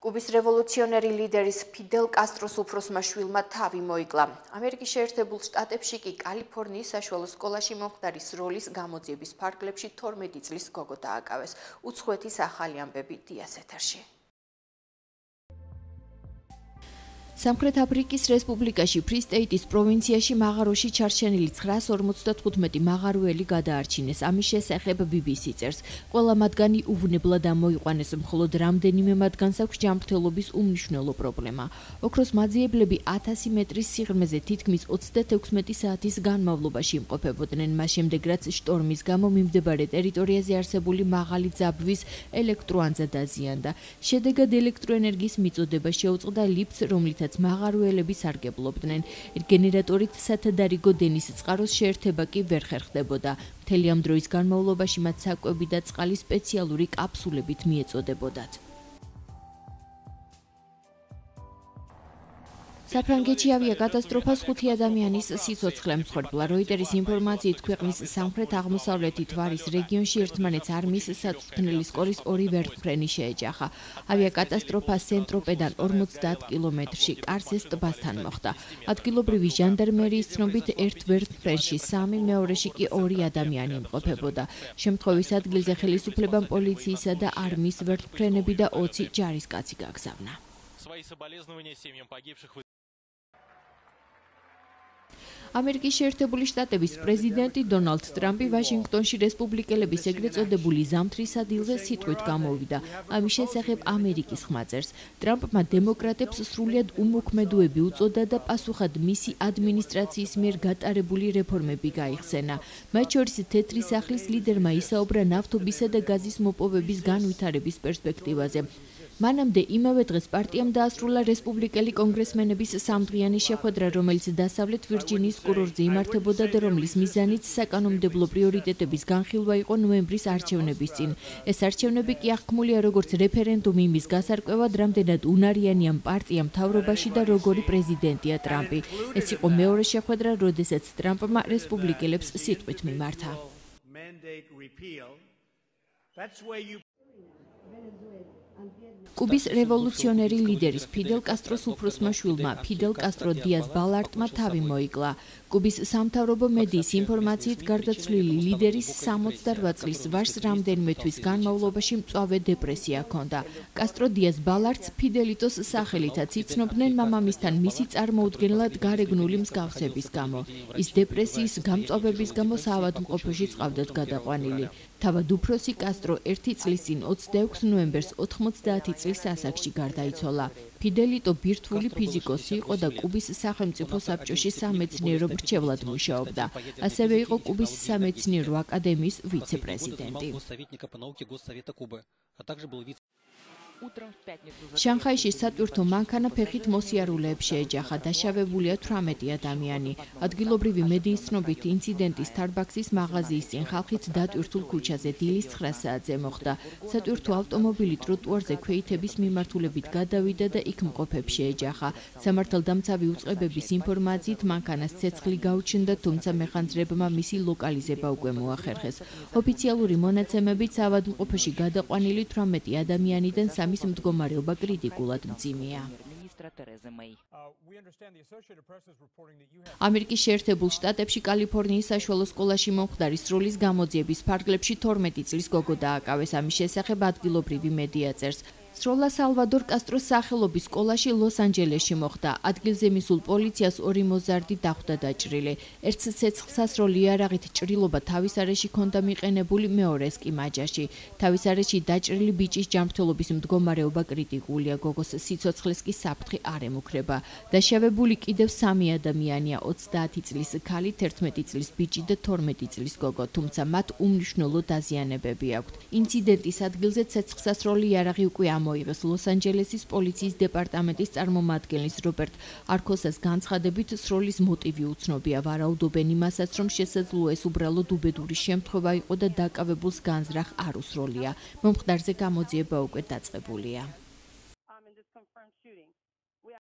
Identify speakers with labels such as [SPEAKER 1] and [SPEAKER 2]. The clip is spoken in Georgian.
[SPEAKER 1] კუბის რევოლუციონერი ლიდერის ფიდელ კასტროს უფროსმა შვილმა თავი მოიკლა. ამერიკის შეერთებულ შტატებში კი კალიფორნიის საშუალო სკოლაში მომხდარი სროლის გამოძიების ფარგლებში 12 წლის გოგო დააკავეს. უცხოეთის ახალი ამბები დიას ეთერში. სამხრეთ აფრიკის რესპუბლიკაში ფრი-სტეიტის პროვინციაში მაღაროში ჩარჩენილი 955 მაღაროელი გადაარჩინეს. ამის შესახებ BBC წერს. ყველა მათგანი უვნებლად ამოიყვანეს, მხოლოდ რამდენიმე მათგანს აქვს ჯანმრთელობის უმნიშვნელო პრობლემა. ოქროს მაძიებლები 1000 მეტრის სიღრმეზე თითქმის 36 საათის განმავლობაში იმყოფებოდნენ. მას შემდეგ რაც შტორმის გამო მიმდებარე ტერიტორიაზე არსებული მაღალი ძაბვის ელექტროანძა დაზიანდა. შედეგად ელექტროენერგიის მიწოდება შეუწყდა ლიფტს, რომლითაც მაღაროელები სარგებლობდნენ. გენერატორით სათადარიგო დენის წყაროს შეერთება კი ვერ ხერხდებოდა. მთელი ამ დროის განმავლობაში მათ საკვები და წყალი სპეციალური კაფსულებით მიეწოდებოდათ. საფრანგეთში ავიაკატასტროფას 5 ადამიანის სიცოცხლე მსხვერპლა. როიტერის ინფორმაციით ქვეყნის სამხრეთ-აღმოსავლეთით ვარის რეგიონში ერთმანეთს არმიის საწვრთნელი სკოლის 2 ვერტმფრენი შეეჯახა. ავიაკატასტროფა სენ-ტროპედან 50 კილომეტრში კარსეს ტბასთან მოხდა. ადგილობრივი ჟანდარმერიის ცნობით ერთ ვერტმფრენში 3, მეორეში კი 2 ადამიანი იმყოფებოდა. შემთხვევის ადგილზე ხელისუფლებამ პოლიციისა და არმიის ვერტმფრენები და 20 ჯარისკაცი გაგზავნა. ამერიკის შეერთებული შტატების პრეზიდენტი დონალდ ტრამპი ვაშინგტონში რესპუბლიკელების ეგრეთ წოდებული ზამთრის ადილზე სიტყვით გამოვიდა. ამის შესახებ ამერიკის ხმა წერს. ტრამპმა დემოკრატებს სრულიად უმოქმედოები უწოდა და პასუხად მისი ადმინისტრაციის მიერ გატარებული რეფორმები გაიხსენა. მათ შორის თეთრი სახლის ლიდერმა ისაუბრა ნავთობისა და გაზის მოპოვების განვითარების პერსპექტივაზე. მანამდე იმავე დღეს პარტიამ დაასრულა რესპუბლიკელი კონგრესმენების სამდღიანი შეხვედრა, რომელიც დასავლეთ ვირჯინიის კურორტზე იმართებოდა და რომლის მიზანიც საკანონმდებლო პრიორიტეტების განხილვა იყო ნოემბრის არჩევნების წინ. ეს არჩევნები კი აღქმულია როგორც რეფერენდუმი იმის გასარკვევად, რამდენად უნარიანია პარტია მთავრობაში და როგორი პრეზიდენტია ტრამპი. ეს იყო მეორე შეხვედრა, როდესაც ტრამპმა რესპუბლიკელებს სიტყვით მიმართა. კუბის რევოლუციონერი ლიდერის ფიდელ კასტროს უფროსმა შვილმა ფიდელ კასტრო დიას ბალარტმა თავი მოიკლა. კუბის სამთავრობო მედიის ინფორმაციით გარდაცვლილი ლიდერის 68 წლის ვაჟს რამდენიმე თვის განმავლობაში მწვავე დეპრესია ჰქონდა. კასტრო დიას ბალარტს ფიდელიტოს სახელითაც იცნობდნენ მამამისთან მისი წარმოუდგენლად გარეგნული მსგავსების გამო. ის დეპრესიის გამწვავების გამო საავადმყოფოში წყავდათ გადაყვანილი. თავად უფროსი კასტრო 1 წლის წინ 26 ნოემბერს 90 წლის ასაკში გარდაიცვალა. ფიდელიტო ბირთვული ფიზიკოსი იყო და კუბის სახელმწიფო საბჭოში სამეცნიერო მრჩევლად მუშაობდა. ასევე იყო კუბის სამეცნიერო აკადემიის ვიცე-პრეზიდენტი. შანხაიში სატვირთო მანქანა ფეხით მოსიარულეებს შეეჯახა. დაშავებულია 18 ადამიანი. ადგილობრივი მედიის ცნობით ინციდენტი სტარბაქსის მაღაზიის წინ ხალხით დატვირთულ ქუჩაზე დილის 9 საათზე მოხდა. სატვირთო ავტომობილი ტროტუარზე ქვეითების მიმართულებით გადავიდა და იქ მყოფებს შეეჯახა. სამართალდამცავი უწყებების ინფორმაციით მანქანას ცეცხლი გაუჩნდა, თუმცა მეხანძრებმა მისი ლოკალიზება უკვე მოახერხეს. ოფიციალური მონაცემებით საავადმყოფოში გადაყვანილი 18 ადამიანიდან სამის მდგომარეობა კრიტიკულად მძიმეა. ამერიკის შეერთებულ შტატებში კალიფორნიის საშუალო სკოლაში მომხდარი სროლის გამოძიების ფარგლებში 12 წლის გოგო დააკავეს. ამის შესახებ ადგილობრივი მედია წერს. სროლა სალვადორ კასტროს სახელობის სკოლაში ლოს-ანჯელესში მოხდა. ადგილზე მისულ პოლიციას 2 მოზარდი დახვდა დაჭრილი. ერთს ცეცხლსასროლი იარაღით ჭრილობა თავის არეში ჰქონდა მიყენებული, მეორეს კი მაჯაში. თავის არეში დაჭრილი ბიჭის ჯანმრთელობის მდგომარეობა კრიტიკულია. გოგოს სიცოცხლეს კი საფრთხე არ ემუქრება. დაშავებული კიდევ 3 ადამიანია, 30 წლის ქალი, 11 წლის ბიჭი და 12 წლის გოგო, თუმცა მათ უმნიშვნელო დაზიანებები აქვთ. ინციდენტის ადგილზე ცეცხლსასროლი იარაღი უკვე მოიღეს. ლოს-ანჯელესის პოლიციის დეპარტამენტის წარმომადგენლის რობერტ არქოსას განცხადებით, სროლის მოტივი უცნობია. ვარაუდობენ იმასაც, რომ შესაძლოა ეს უბრალოდ უბედური შემთხვევა იყო და დაკავებულს განზრახ არ უსროლია. მომხდარზე გამოძიება უკვე დაწყებულია.